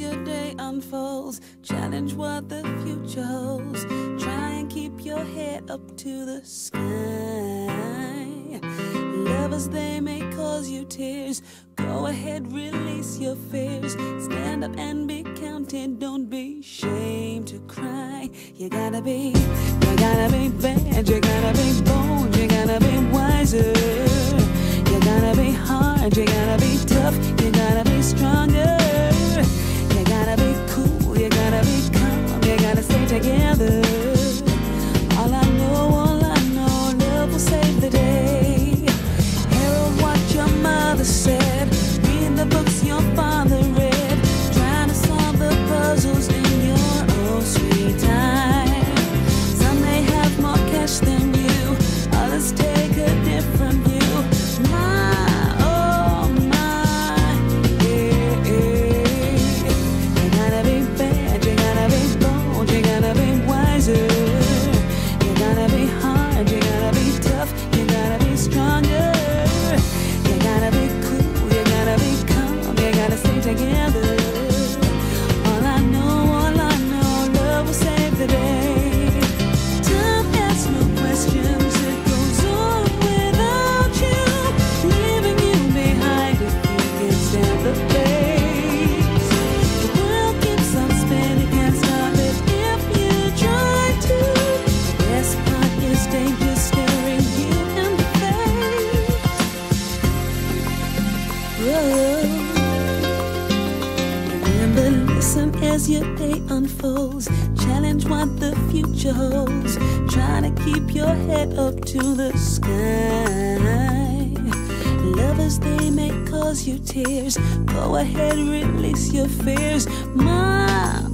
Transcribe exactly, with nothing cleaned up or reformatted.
your day unfolds. Challenge what the future holds. Try and keep your head up to the sky. Lovers, they may cause you tears. Go ahead, release your fears. Stand up and be counted. Don't be ashamed to cry. You gotta be, you gotta be bad. You gotta be bold. You gotta be wiser. You gotta be hard. You gotta be tough. You gotta be stronger. You gotta be cool. You gotta be calm. You gotta stay together. All I know, all I know, love will save the day. Herald what your mother said. Read the books your father read. Trying to solve the puzzles in your own sweet time. Some may have more cash than you. Others take a different view. My, oh my, yeah, yeah. You gotta be bad, you gotta be bold, you gotta be wiser. You gotta be hard, you gotta be tough, you gotta be stronger. You gotta be cool, you gotta be calm, you gotta stay together. All I know, all I know, love will save the day. Time asks no questions, it goes on without you, leaving you behind if you can't stand the pace. The world keeps on spinning, can't stop it if you try to. The best part is danger staring you in the face. Whoa. Remember, listen as your day unfolds. Challenge what the future holds. Try to keep your head up to the sky. Lovers, they may cause you tears. Go ahead, release your fears. My